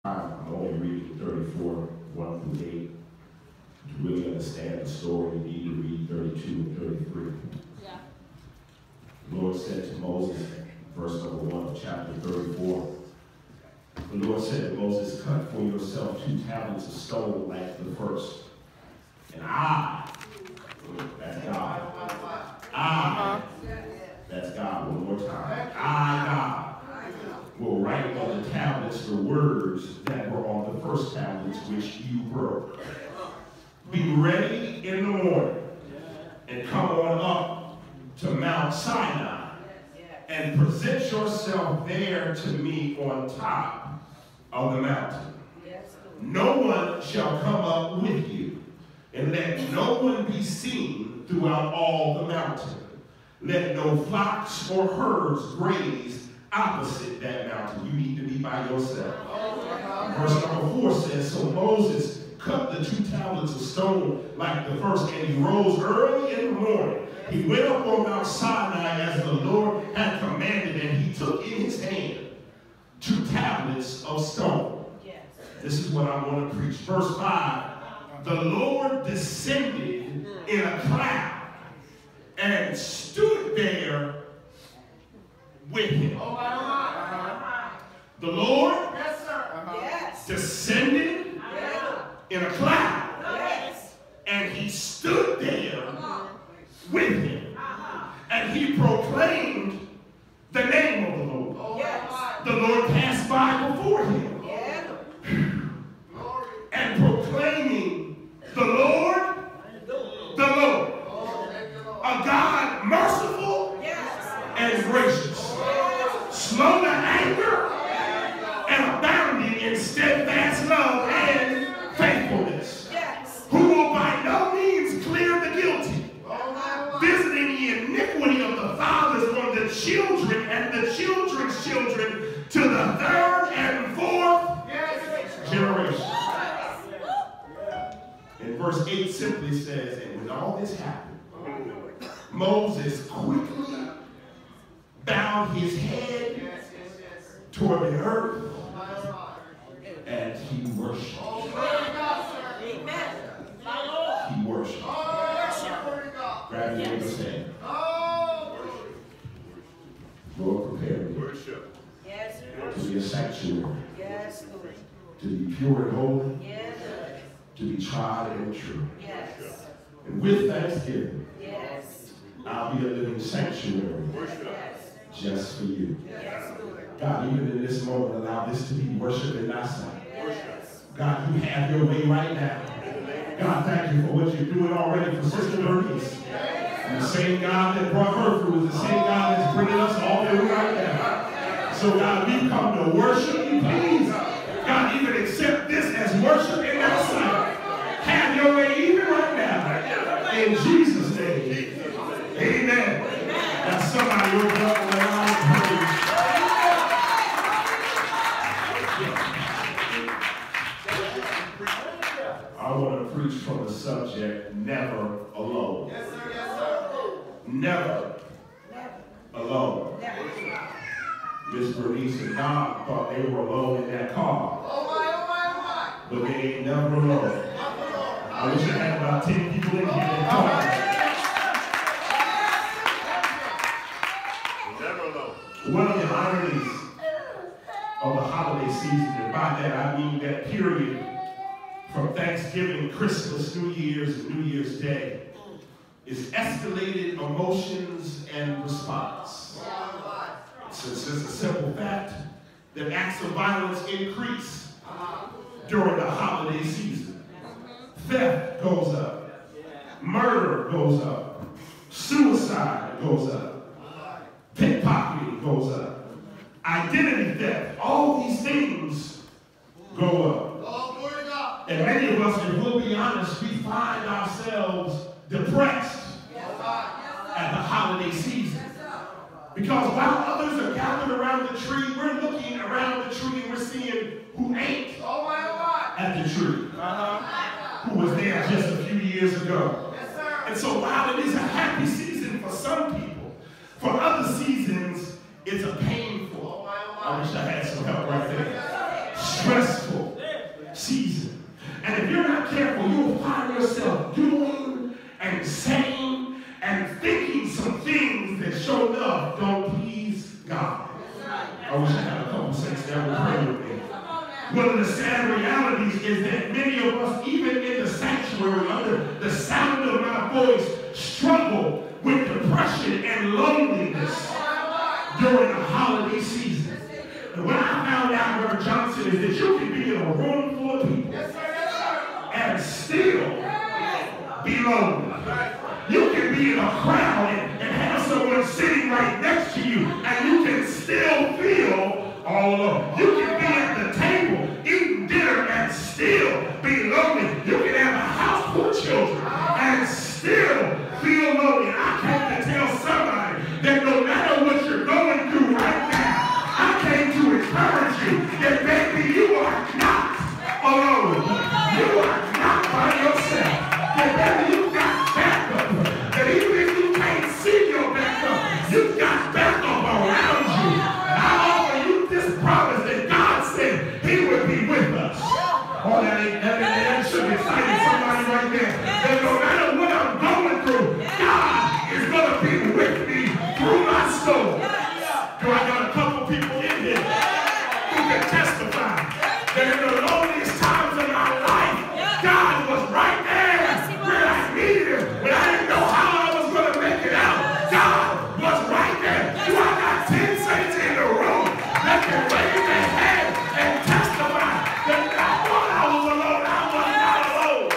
I'm only reading 34, 1 through 8. To really understand the story, you need to read 32 and 33. Yeah. The Lord said to Moses, verse number 1 of chapter 34, the Lord said to Moses, cut for yourself 2 tablets of stone like the first. And that's God. That's God. One more time. God, will write on the tablets the words that were on the first tablets which you broke. Be ready in the morning and come on up to Mount Sinai and present yourself there to me on top of the mountain. No one shall come up with you, and let no one be seen throughout all the mountain. Let no flocks or herds graze opposite that mountain. You need to be by yourself. Verse number 4 says, so Moses cut the 2 tablets of stone like the first, and he rose early in the morning. He went up on Mount Sinai as the Lord had commanded, and he took in his hand 2 tablets of stone. This is what I want to preach. Verse 5, the Lord descended in a cloud and stood there with him. The Lord descended in a cloud, and he stood there with him, and he proclaimed the name of the Lord. The Lord passed by before him, and proclaiming the Lord, a God merciful and gracious, slow to anger, and abounding in steadfast love and faithfulness, who will by no means clear the guilty, visiting the iniquity of the fathers on the children and the children's children to the 3rd and 4th generation. And verse 8 simply says, and when all this happened, Moses quickly bowed his head toward the earth, and he worshiped. He worshiped. Grab your neighbor's hand. Lord, prepare me to be a sanctuary, to be pure and holy, to be tried and true. And with thanksgiving, I'll be a living sanctuary just for you. God, even in this moment, allow this to be worship in thy sight. God, you have your way right now. God, thank you for what you're doing already for Sister Bernice. And the same God that brought her through is the same God that's bringing us all through right now. So God, we come to worship you, please. God, even accept this as worship in thy sight. Have your way even right now. In Jesus' name. Amen. Now somebody open up and allow praise. I want to preach from the subject, never alone. Yes, sir. Yes, sir. Never alone. Miss Bernice and Don thought they were alone in that car. But they ain't never alone. I wish I had about 10 people in here that talk. One of the ironies of the holiday season, and by that I mean that period from Thanksgiving, Christmas, New Year's, and New Year's Day, is escalated emotions and response. Since it's a simple fact that acts of violence increase during the holiday season. Theft goes up, murder goes up, suicide goes up, pickpocketing goes up, identity theft, all these things go up. And many of us, if we'll be honest, we find ourselves depressed at the holiday season. Because while others are gathered around the tree, we're looking around the tree and we're seeing who ain't at the tree, who was there just a few years ago. And so while it is a happy season for some people, for other seasons, it's a painful, I wish I had some help right there, stressful And if you're not careful, you'll find yourself doing and saying and thinking some things that sure enough don't please God. I wish I had a couple saints that would pray with me. One of the sad realities is that many of us, even in the sanctuary, under the sound of my voice, struggle with depression and loneliness during the holiday season. And what I found out, Reverend Johnson, is that you can be in a room full of people and still be lonely. You can be in a crowd and have someone sitting right next to you, and you can still feel all alone. You can be at the table eating dinner and still be lonely. You can have a house full of children and still feel lonely. I came to tell somebody that no matter what you're going through right now, I came to encourage you that maybe you are not alone. You are not by yourself. That maybe you've got backup. That even if you can't see your backup, you've got backup around you. I offer you this promise that God said He would be with us. Oh, that should excite somebody right there. That no matter what I'm going through, God is going to be with me through my storm. Do I got a couple people in here who can testify that in the loneliest times of my life, God was right there when I needed Him. When I didn't know how I was going to make it out, God was right there. Do I got 10 saints in the room that can wave their hand and testify that I thought I was alone, I was not alone?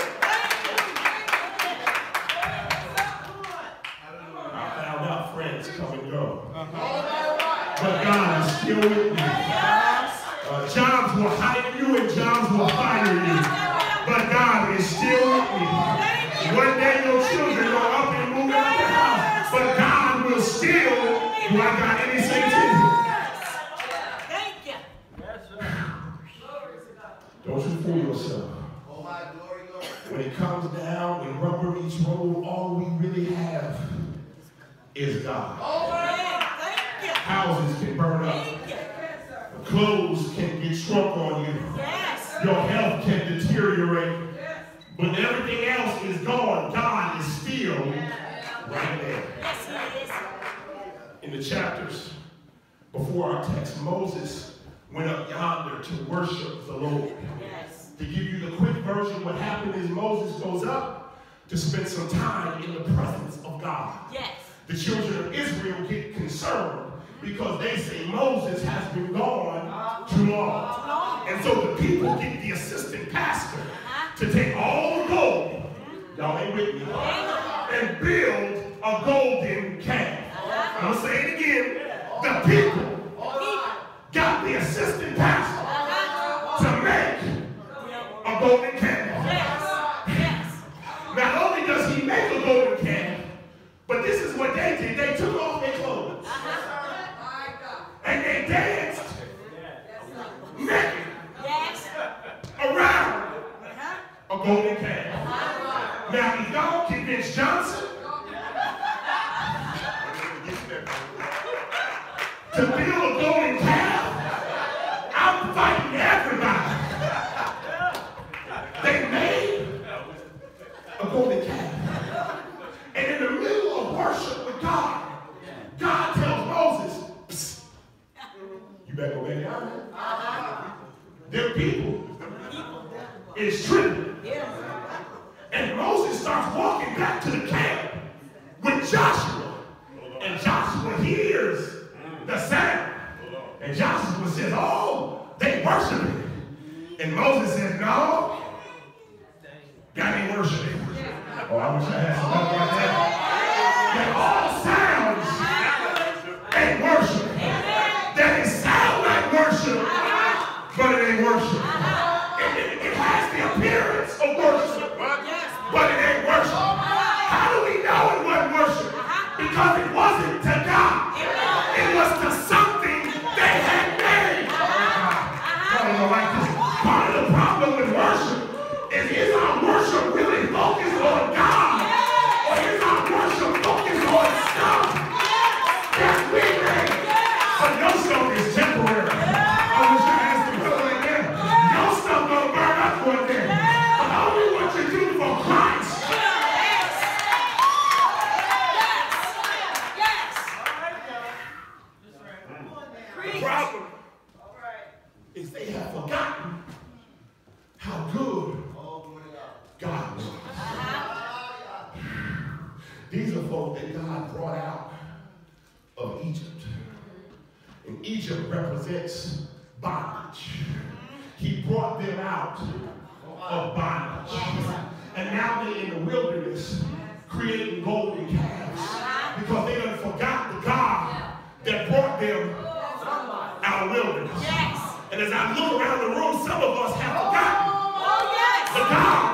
I found out friends come and go. But God is still with me. Jobs will hire you and jobs will fire you. But God is still with me. One day your children go up and move out the house. But God will still. Do I got any saints in here? Thank you. Don't you fool yourself. When it comes down and rubber meets road, all we really have is God. Houses can burn up. Clothes can get shrunk on you. Your health can deteriorate. But everything else is gone. God is still right there. In the chapters before our text, Moses went up yonder to worship the Lord. To give you the quick version, what happened is Moses goes up to spend some time in the presence of God. The children of Israel get concerned because they say Moses has been gone too long. And so the people get the assistant pastor to take all the gold, y'all ain't with me, and build a golden calf. I'm going to say it again. The people got the assistant pastor to make a golden calf. Not only does he make a golden calf, but this is what they did. They took off their clothes. And they danced naked around a golden calf. Now, if y'all convince Johnson to build a golden calf, I'm fighting everybody. They made a golden calf. And in the middle of worship with God, God tells Moses, psst, you better go back down there. Their people is tripping. And Moses starts walking back to the camp with Joshua. And Joshua hears the sound. And Joshua says, oh, they worshiping. And Moses says, no, God ain't worshiping. Oh, I wish I had something like that. That all sounds ain't worship. That it sounds like worship, but it ain't worship. It has the appearance of worship, but it ain't worship. How do we know it wasn't worship? Because it wasn't to God. It was to something they had made. I don't know like this. Part of the problem with worship is our worship really focused on God? Or is our folk that God brought out of Egypt. And Egypt represents bondage. He brought them out of bondage. And now they're in the wilderness creating golden calves because they done forgot the God that brought them out of wilderness. Yes. And as I look around the room, some of us have forgotten the God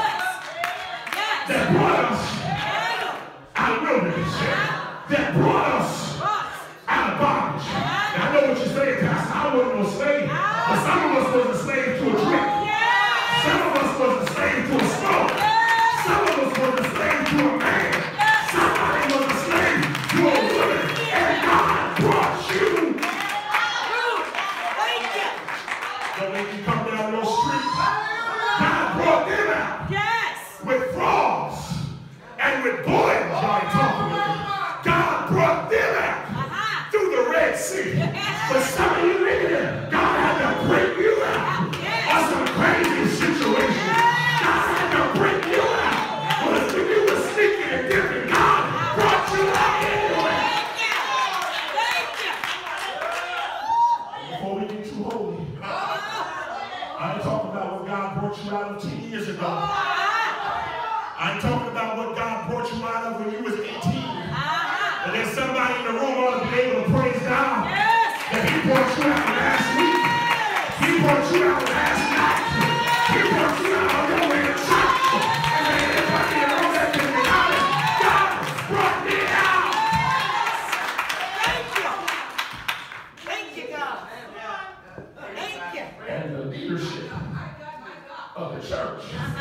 that brought us out of wilderness, that brought us out of bondage. And I know what you're saying, Pastor. I wasn't no slave, but some of us was a slave to a drink. Some of us was a slave to a smoke. Some of us was a slave to a man. Somebody was a slave to a woman. And God brought you. But when you come down those streets, God brought them out. Yes. With frogs and with boils. Y'all ain't talking to me. God brought them out through the Red Sea. But some of you niggas, God had to bring you out of some crazy situation. God had to bring you out. But when you were sneaking and dipping, God brought you out anyway. Before we get too holy, I ain't talking about what God brought you out of 10 years ago. I ain't talking about what God brought you out of when you was 18. And there's somebody in the room ought to be able to praise God that He brought you out last week. He brought you out last night. He brought you out on your way to church. And then everybody in the room that can be honest, God brought me out. Thank you. Thank you, God. Thank you. And the leadership of the church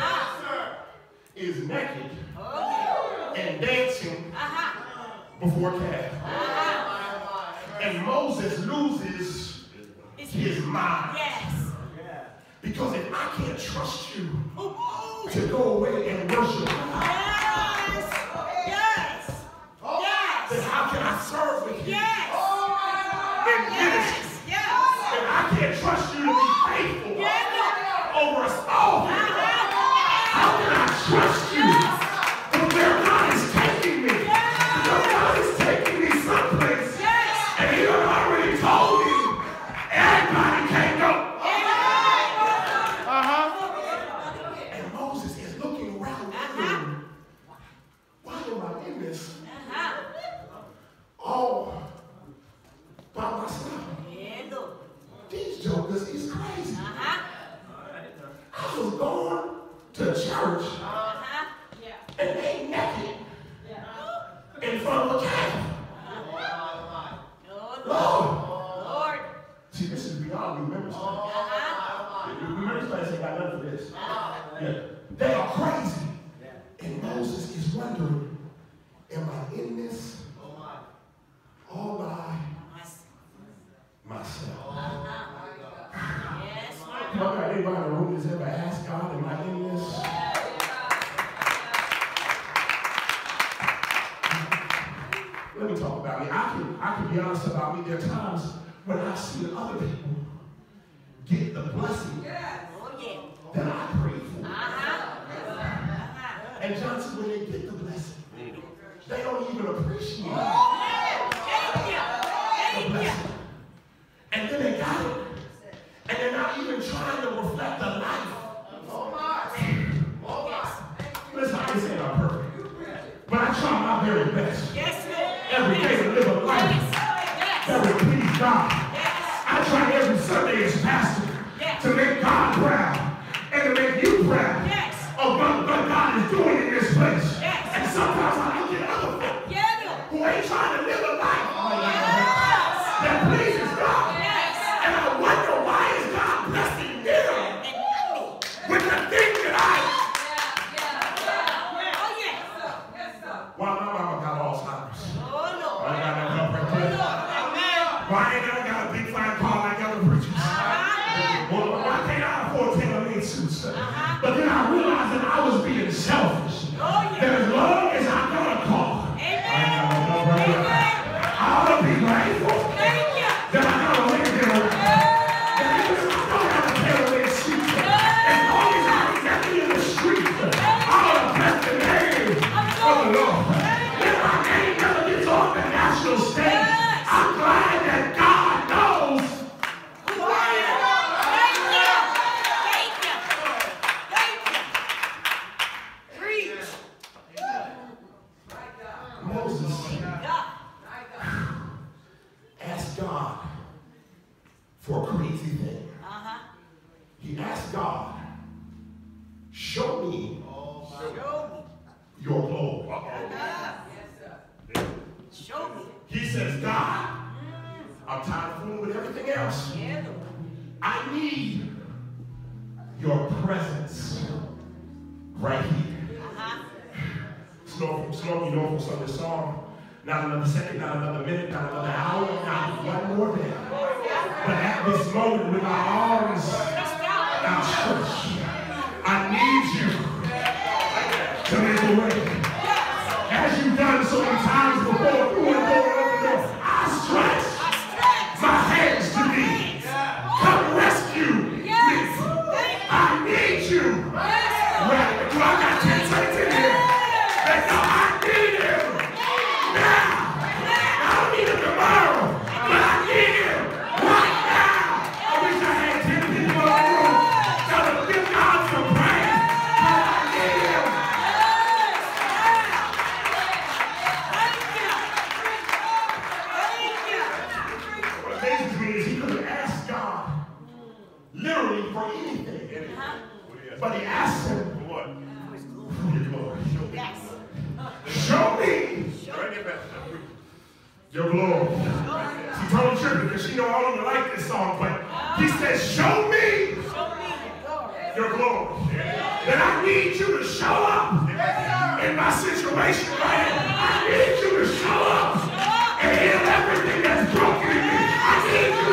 is naked and dancing before calf. And Moses loses his mind. Yes. Because if I can't trust you to go away and worship, Yes. Yes. Yes. then how can I serve with you Yes. in ministry? Yes. If I can't trust you to be faithful over a small thing, how can I trust you with where God is taking me? Because God is taking me someplace, and He done already told me everybody can't go. And Moses is looking around wondering, why am I in this all by myself? These jokers is crazy. I was going to church and they naked in front of a calf. Lord. See, this is beyond remembrance. Remembrance place ain't got nothing for this. Yeah. They are crazy. And Moses is wondering, am I in this all by myself? You know, got anybody in the room that's ever asked God, am I in this? Let me talk about me. I can be honest about me. There are times when I see other people get the blessing that I prayed for. And Johnson, when they get the blessing, they don't even appreciate the blessing. And then they got it. And they're not even trying to reflect the life. Listen, I ain't saying I'm perfect, but I try my very best every day to live a life that will please God. I try every Sunday as pastor to make God proud and to make you proud of what God is doing in this place. And sometimes I look at other folk who ain't trying to live a life that pleases God. And I wonder, why is God blessing them with the thing that I... Why my mama got all God, show me your glory. Show me. He says, God, I'm tired of fooling with everything else. I need your presence right here. Slow, you know, from Sunday song. Not another second, not another minute, not another hour, not one more day. But at this moment, with my arms outstretched, I need you to make a way. As you've done so many times before, through and over the door, I stretch my hands to thee. Come rescue me. I need you. Right? Do I got 10 seconds in here? They know I need him now. I don't need him tomorrow, but I need him right now. I wish I had 10 people in the room that would give God some praise, but I need him. What amazes me is he could have asked God literally for anything, but he asked him for your glory. Show me your glory. She told the church because she know I don't even like this song, but he said, show me your glory. Then I need you to show up in my situation, right? I need you to show up and heal everything that's broken in me. I need you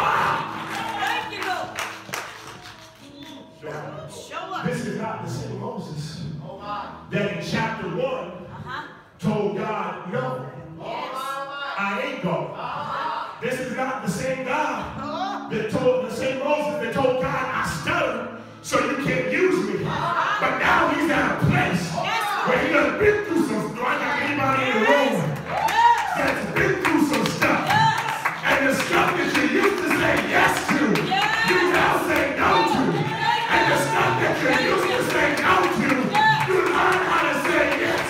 to show up. This is not the same Moses that in chapter 1 told God, no, I ain't going. This is not the same God that told the same Moses that told God, I stutter, so you can't use me. But now he's at a place where he done been through some. Do I got anybody in the room that's been through some stuff? And the stuff that you used to say yes to, you now say no to. And the stuff that you used to say no to, you learn how to say yes.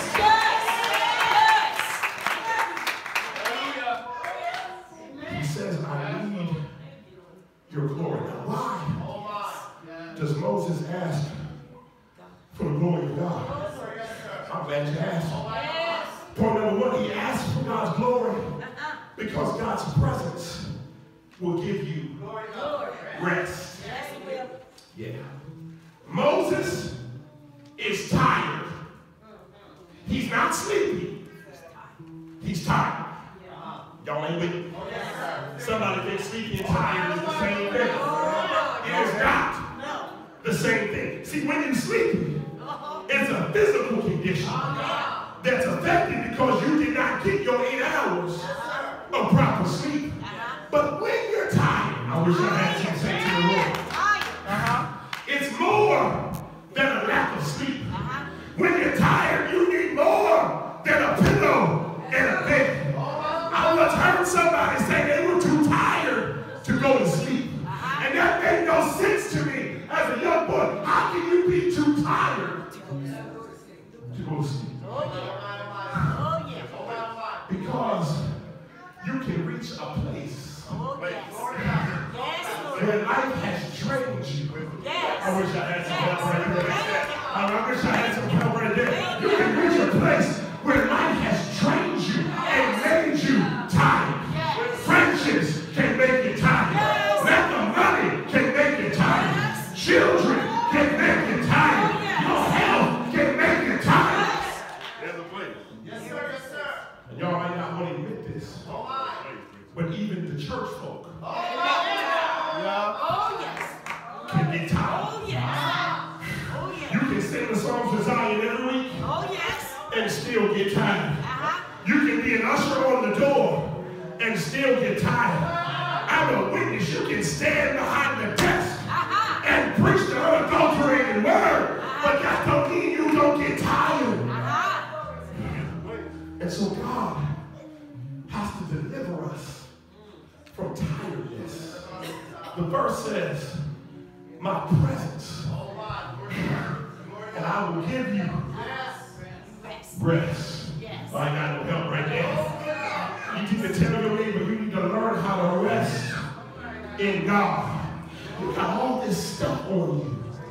He says, I need your glory. Now, why does Moses ask for the glory of God? I'm glad you asked. Point number 1, he asked for God's glory because God's presence will give you rest. Yeah. Moses is tired. He's not sleepy. He's tired. Y'all ain't with me? Somebody thinks sleepy and tired is the same thing. It is not the same thing. See, when you sleepy, it's a physical condition that's affected because you did not get your 8 hours of proper sleep. But when you're tired, I wish I had some sense in the room. It's more than a lack of sleep. When you're tired, you need more than a pillow and a bed. I once heard somebody say they were too tired to go to sleep. And that made no sense to me as a young boy. How can you be too tired to go to sleep? Because you can reach a place where life has trained you. I wish I had some help right there. I wish I had some help right there. You can reach a place where life has trained you and made you tired. Friendships can make you tired. Lack of money can make you tired. Children can make you tired. Your health can make you tired. There's a place. Yes, sir. Yes, sir. And y'all might not want to admit this, but even the church folk can get tired. You can sing the songs of Zion every week and still get tired. You can be an usher on the door and still get tired. I'm a witness. You can stand behind the desk and preach the unadulterated word, but that don't mean you don't get tired. And so God has to deliver us from tiredness. The verse says, my presence, and I will give you rest. I got no help right there. You need to tell your neighbor you need to learn how to rest in God. You got all this stuff on you.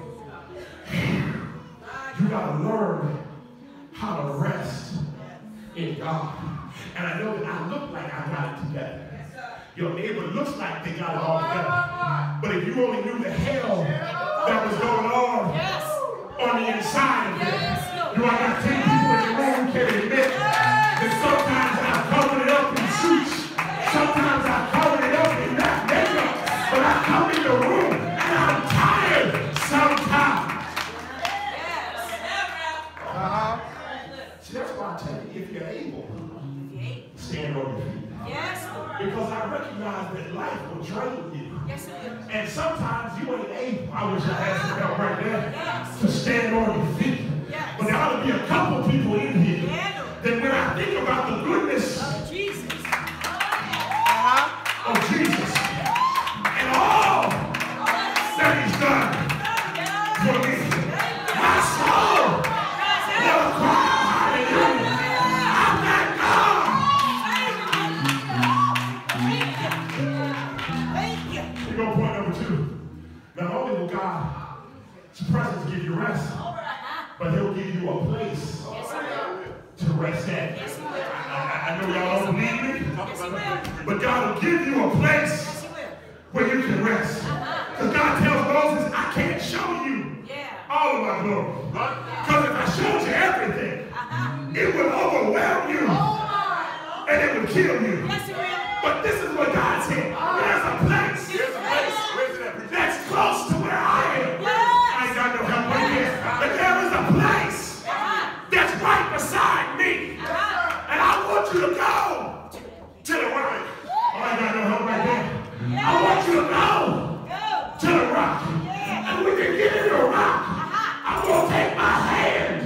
You got to learn how to rest in God. And I know that I look like I got it together. Your neighbor looks like they got it all together. But if you only knew the hell that was going on the inside of them, I got 10 people in the room who can admit that sometimes I covered it up in suits. Sometimes I covered it up in that makeup. But I come in the room and I'm tired sometimes. See, that's why I tell you, if you're able, stand on your feet. Because I recognize that life will drain you. And sometimes you ain't able. I wish I had some help right there to stand on your feet. But there ought to be a couple people in here that when I think about the goodness of Jesus and all that he's done for me, my soul will cry hallelujah. I'm that God. Here go point number 2. Not only will God's presence give you rest, but he'll give you a place to rest at. I know y'all don't believe me, but God will give you a place where you can rest. Because God tells Moses, I can't show you all of my glory. Because if I showed you everything, it would overwhelm you and it would kill you. But this is what God said. There's a place that's close to where I am. I ain't got no help right here. But there is a place that's right beside me. And I want you to go to the rock. Oh, I got no help right there. I want you to go to the rock. And when you get in the rock, I'm going to take my hand.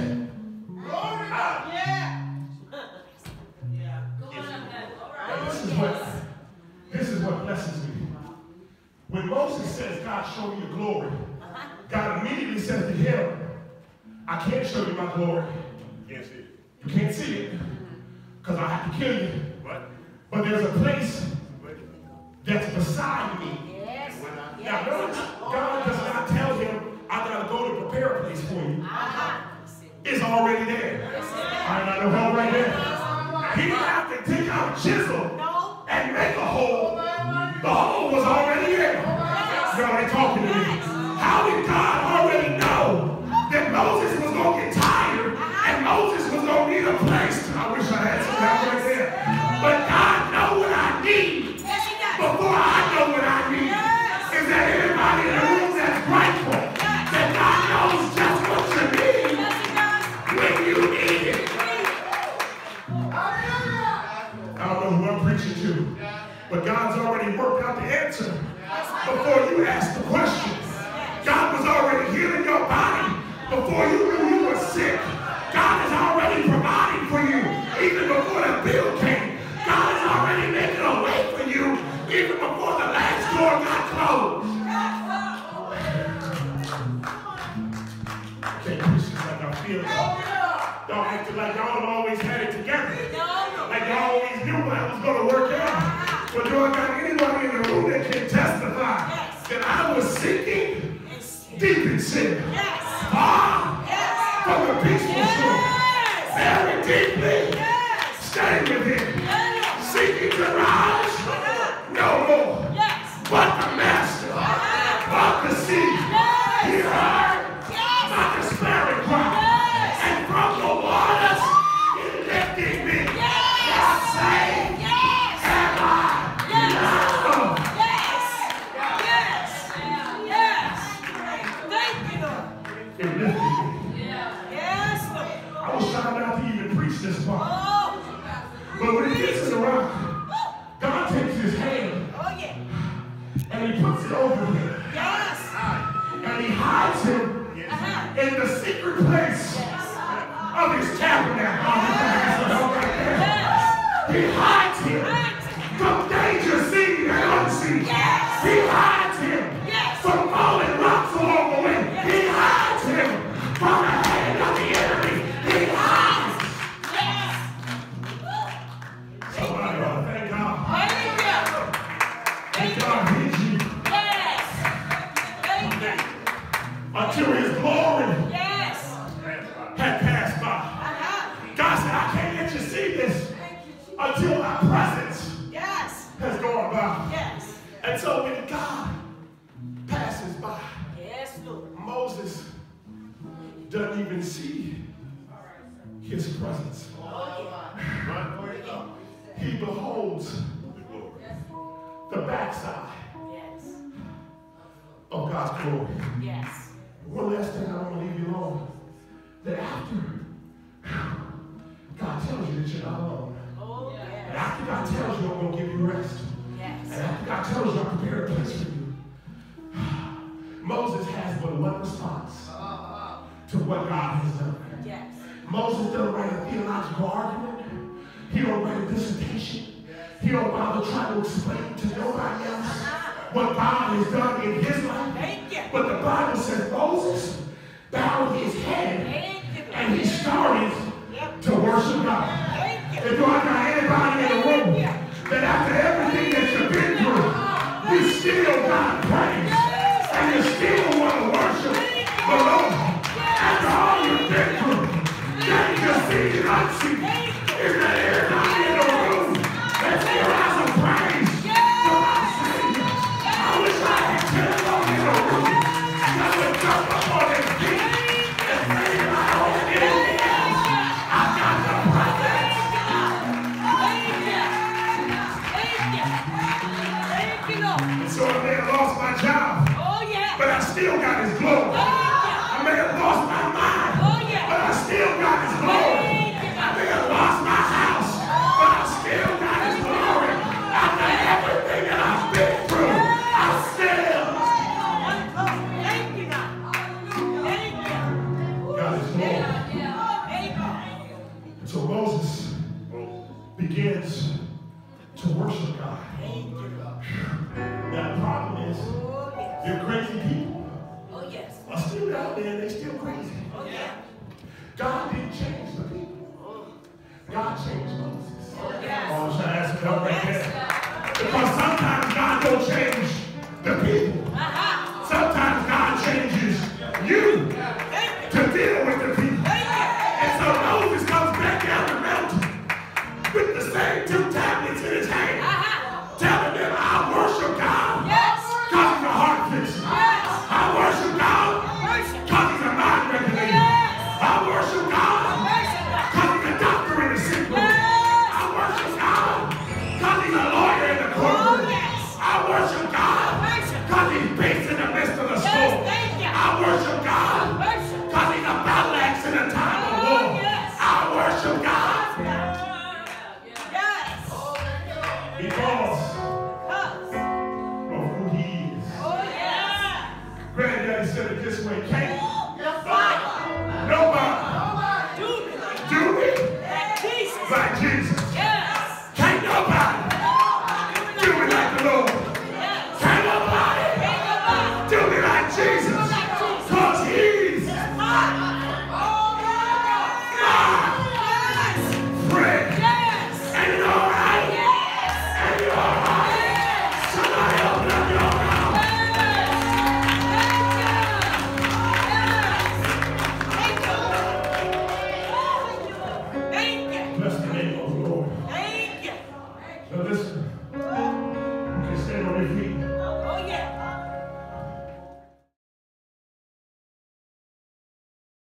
This is what blesses me. When Moses says, God, show me your glory, God immediately says to him, I can't show you my glory. You can't see it. Because I have to kill you. But there's a place that's beside me. Now, notice, God does not tell him, I got to go to prepare a place for you. It's already there. I got no help right there. He didn't have to take out a chisel and make a hole. The hole was already there. Y'all ain't talking to me. How did God already know that Moses was going to get tired and Moses was going to need a place? I wish I had some help right there. But God knows what I need before I know what I need. Is there anybody in the room that's grateful that God knows just what you need when you need it? I don't know who I'm preaching to, but God's already worked out the answer before you asked the question. God was already healing your body before you knew you were sick. God is already providing for you even before the bill came. God is already making a way for you even before the last door got closed. I can't preach this like I feel it. Y'all acting like y'all have always had it together. Like y'all always knew how it was going to work out. But do I got anybody in the room that can testify that I was sinking deep in sin? Far from the peaceful shore. Very deeply. Stay with him. Seeking to rise. No more. But the master of the sea. He heard my despairing cry. And from the waters he lifted me. God saved. Am I loved? It lifted me. I was trying not to even preach this part. But when he gets to the rock, God takes his hand and he puts it over him. And he hides him in the secret place of his tabernacle. He hides him from danger seen and unseen. He hides him from falling rocks along the way. He hides him from the hand of the enemy. He hides. Somebody ought to thank God. Thank God hid you. Until his glory doesn't even see his presence. He beholds the backside of God's glory. Yes. One last thing, I don't want to leave you alone. That after God tells you that you're not alone. Oh, yes. And after God tells you I'm going to give you rest. Yes. And after God tells you I'm prepared a place for you. Moses has but one response to what God has done. Yes. Moses doesn't write a theological argument. He don't write a dissertation. He don't bother trying to explain to nobody else what God has done in his life. Thank you. But the Bible says Moses bowed his head and he started to worship God. If you got anybody in the room that after everything that you've been through, you still got praise and you still want to worship the Lord. After all you've been through, that you see and unseen, is there anybody in the room that still has a praise to my Savior? I wish I had 10 of them in the room that would jump up on their feet and say, I don't need anything else. I got the presence. And so I may have lost my job, but I still got his glory. I may have lost my mind, but I still got his glory. I may have lost my house, but I still got his glory. After everything that I've been through, I still got his glory. So Moses begins to worship God. Now the problem is, they're crazy people. Are still out there and they're still crazy. God didn't change the people. God changed Moses. Oh, I'm trying to ask you right there. Because sometimes God don't change the people. Sometimes God changes you to deal with the people. And so Moses comes back down the mountain with the same 2 tablets in his hand, telling them, I worship God because he's a heart fixer. I worship God because he's a mind regulator. I worship God because he's a doctor in the sick room. I worship God because he's a lawyer in the courtroom. I worship God because he's peace in the midst of the storm. I worship God because he's a battle axe in a time of war. I worship God because of who he is. Granddaddy said it this way, can't nobody do me like Jesus. Can't nobody do me like the Lord. Can't nobody do me like Jesus. Because he's my friend. Ain't it all right? Ain't it all right? Somebody open up your mouth. Bless the name of the Lord. Now listen.